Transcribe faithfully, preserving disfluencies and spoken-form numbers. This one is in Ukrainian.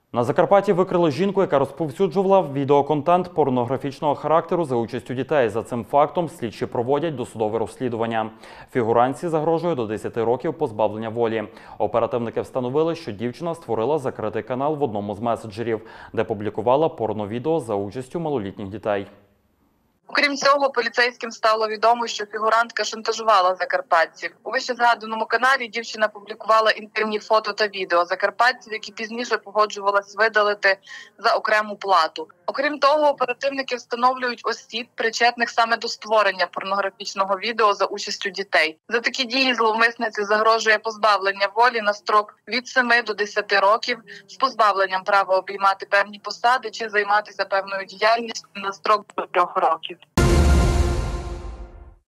На Закарпатті викрили жінку, яка розповсюджувала відеоконтент порнографічного характеру за участю дітей. За цим фактом слідчі проводять досудове розслідування. Фігурантці загрожує до десяти років позбавлення волі. Оперативники встановили, що дівчина створила закритий канал в одному з меседжерів, де публікувала порновідео за участю малолітніх дітей. Окрім цього, поліцейським стало відомо, що фігурантка шантажувала закарпатців. У вищезгаданому каналі дівчина публікувала інтимні фото та відео закарпатців, які пізніше погоджувалась видалити за окрему плату. Окрім того, оперативники встановлюють осіб, причетних саме до створення порнографічного відео за участю дітей. За такі дії зловмисниці загрожує позбавлення волі на строк від семи до десяти років з позбавленням права обіймати певні посади чи займатися певною діяльністю на строк до трьох років.